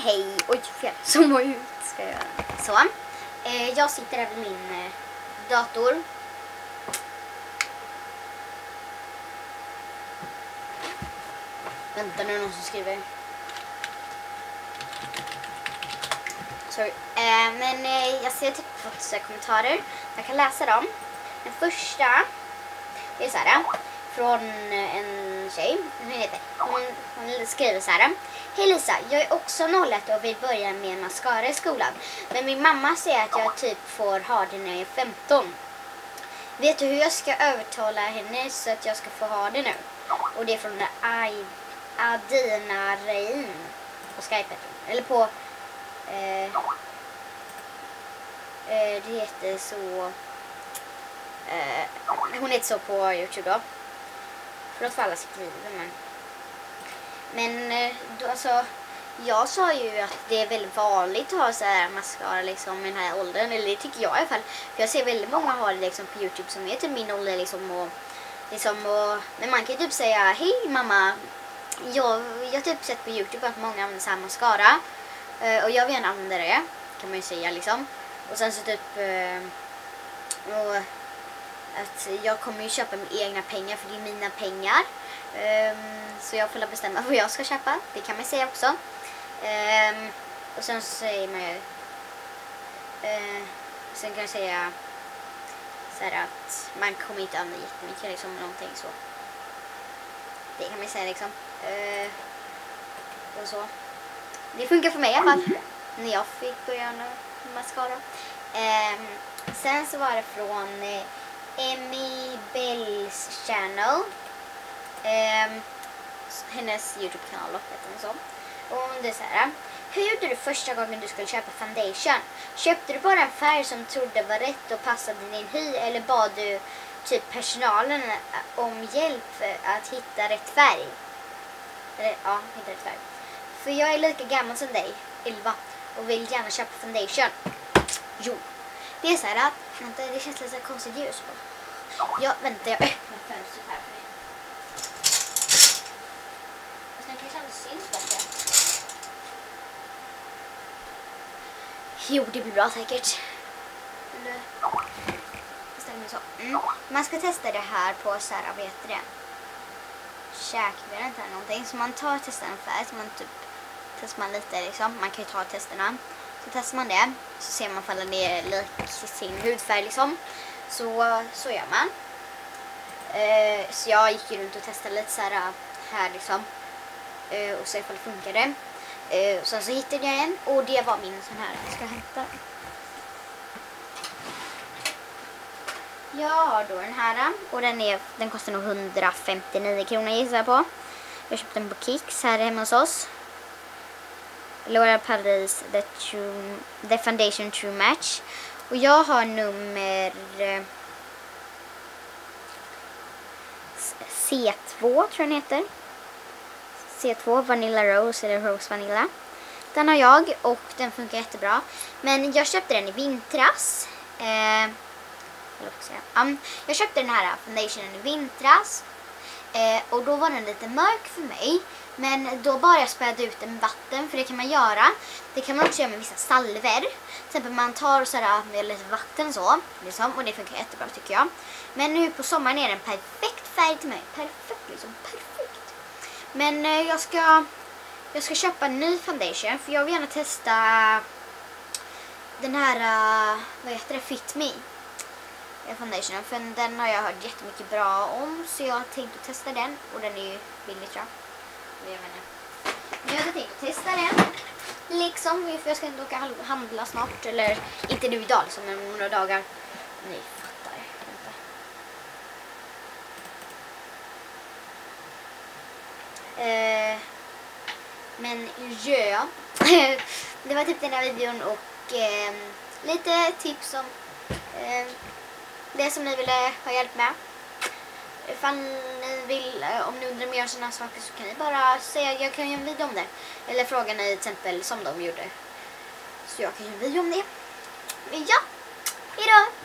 hej. Oj, fel. Zooma ut ska jag göra. Så. Jag sitter här vid min dator. Vänta nu, någon som skriver. Sorry. Men jag ser typ fått kommentarer. Jag kan läsa dem. Den första är så här. Från en tjej. Hon skriver så här. Hej Lisa, jag är också 01 och vill börja med mascara i skolan. Men min mamma säger att jag typ får ha det när jag är 15. Vet du hur jag ska övertala henne så att jag ska få ha det nu? Och det är från Adina Rein på Skype. Eller på... det heter så... hon heter så på YouTube då. Förlåt för alla skriver, men då, alltså, jag sa ju att det är väldigt vanligt att ha så här mascara liksom i den här åldern, eller det tycker jag i alla fall. För jag ser väldigt många ha det liksom på YouTube som är till min ålder liksom, och men man kan ju typ säga hej mamma, jag typ sett på YouTube att många använder så här mascara och jag vill gärna använda det, kan man ju säga liksom. Och sen så typ och att jag kommer ju köpa med egna pengar för det är mina pengar. Så jag får bestämma vad jag ska köpa. Det kan man säga också. Och sen så säger man ju sen kan jag säga så här att man kommer inte använda jättemycket liksom, någonting så. Det kan man säga liksom. Och så. Det funkar för mig i alla fall. När jag fick börja med mascara. Sen så var det från Emmy Bells channel. Hennes YouTube-kanal och så. Och det är så här. Hur gjorde du första gången du skulle köpa foundation? Köpte du bara en färg som trodde var rätt och passade din hy, eller bad du typ personalen om hjälp att hitta rätt färg? Eller ja, hitta rätt färg. För jag är lika gammal som dig, 11, och vill gärna köpa foundation. Jo. Det är så här att vänta, det känns lite konstigt ljus på. Ja, vänta, jag öppnar fönstret här för dig. Sen kanske det syns bättre. Jo, det blir bra säkert. Eller stämmer så. Man ska testa det här på så här, vad heter det? Käkvariant eller någonting. Så man tar och testar en färg, så man typ testar man lite liksom. Man kan ju ta testerna. Så testar man det, så ser man ifall det är lik sin hudfärg liksom. Så gör man. Så jag gick ju runt och testade lite så här liksom. Och så ifall det funkade. Sen så hittade jag en, och det var min sån här. Jag ska hämta. Ja, då den här. Och den kostar nog 159 kronor gissar jag på. Jag köpte den på Kicks här hemma hos oss. L'Oréal Paris The Foundation True Match. Och jag har nummer C2 tror jag den heter. C2 Vanilla Rose eller Rose Vanilla. Den har jag och den funkar jättebra. Men jag köpte den i vintras. Jag köpte den här foundationen i vintras. Och då var den lite mörk för mig. Men då bara jag spädde ut den med vatten, för det kan man göra. Det kan man också göra med vissa salver. Till exempel man tar så här med lite vatten så, liksom, och det funkar jättebra tycker jag. Men nu på sommaren är den perfekt färg till mig. Perfekt liksom, perfekt. Men jag ska köpa en ny foundation, för jag vill gärna testa den här, vad heter det, Fit Me foundationen. För den har jag hört jättemycket bra om, så jag har tänkt att testa den. Och den är ju billig tror jag. Jag hade tänkt att testa den liksom, för jag ska inte åka handla snart, eller inte nu idag liksom, men några dagar. Ni fattar. Men ja, det var typ den här videon och lite tips om det som ni ville ha hjälp med. Ifall ni vill, om ni undrar mer om sådana saker, så kan ni bara säga jag kan göra en video om det. Eller fråga ni till exempel som de gjorde. Så jag kan göra en video om det. Men ja, hejdå!